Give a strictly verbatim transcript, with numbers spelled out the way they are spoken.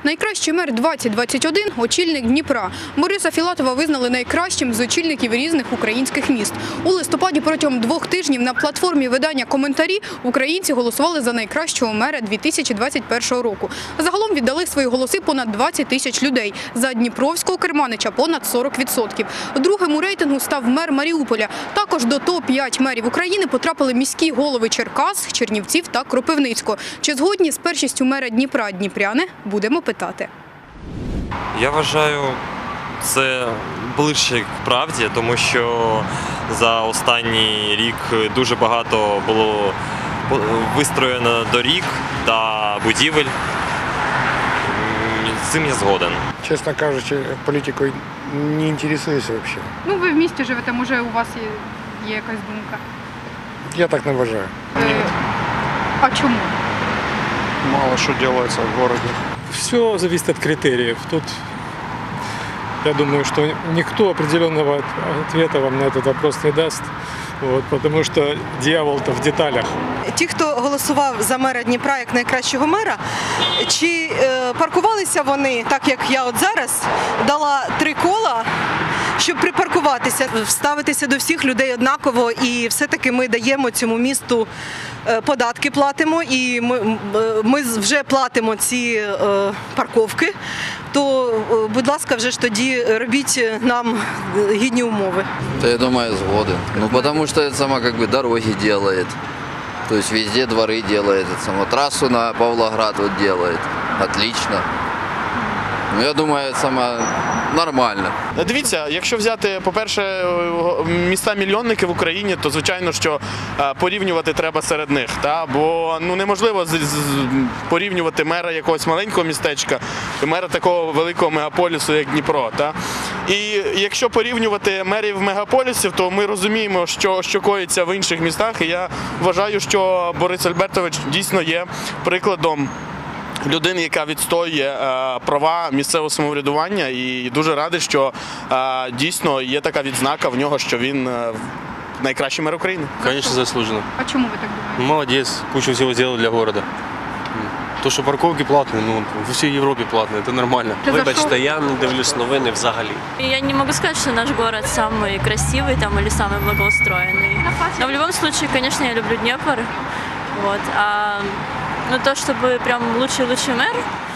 Найкращий мер двадцять двадцять один – очільник Дніпра. Бориса Філатова визнали найкращим з очільників різних українських міст. У листопаді протягом двох тижнів на платформі видання «Коментарі» українці голосували за найкращого мера дві тисячі двадцять першого року. Загалом віддали свої голоси понад двадцять тисяч людей. За дніпровського керманича – понад сорок відсотків. Другим у рейтингу став мер Маріуполя. Також до топ п'ять мерів України потрапили міські голови Черкас, Чернівців та Кропивницького. Чи згодні з першістю мера Дніпра дніпряни? Будемо питати. Я вважаю, це ближче к правді, тому що за останній рік дуже багато було вистроєно доріг та будівель. З цим я згоден. Чесно кажучи, політикою не інтересуюся взагалі. Ну, ви в місті живете, може у вас є, є якась думка? Я так не вважаю. Е, а чому? Мало что делается в городе. Все зависит от критериев. Тут, я думаю, что никто определенного ответа вам на этот вопрос не даст, вот, потому что дьявол-то в деталях. Ті, хто голосував за мера Дніпра як найкращого мера, чи е, паркувалися вони, так як я от зараз, дала три кола, щоб припаркуватися, вставитися до всіх людей однаково, і все-таки ми даємо цьому місту е, податки, платимо, і ми, ми вже платимо ці е, парковки, то, е, будь ласка, вже ж тоді робіть нам гідні умови. Да, я думаю, сгоден. Ну, потому что это сама как бы дороги делает. То есть везде дворы делает. Это саму трассу на Павлоград вот делает. Отлично. Ну, я думаю, это сама нормально. Дивіться, якщо взяти, по-перше, міста-мільйонники в Україні, то, звичайно, що порівнювати треба серед них. Та? Бо ну, неможливо з- з- порівнювати мера якогось маленького містечка і мера такого великого мегаполісу, як Дніпро. Та? І якщо порівнювати мерів мегаполісів, то ми розуміємо, що, що коїться в інших містах. І я вважаю, що Борис Альбертович дійсно є прикладом людини, яка відстоює е, права місцевого самоврядування, і дуже радий, що е, дійсно є така відзнака в нього, що він е, найкращий мер України. Конечно, заслуженно. А чому ви так думаєте? Молодец, кучу всего сделал для города. То, що парковки платні, ну, в усій Європі платні, це нормально. Ти за що? Вибачте, я не дивлюсь новини взагалі. Я не могу сказать, что наш город самый красивый там, или самый благоустроенный. Но в любом случае, конечно, я люблю Днепр. Вот. А, ну, то, чтобы прям лучший-лучший мэр,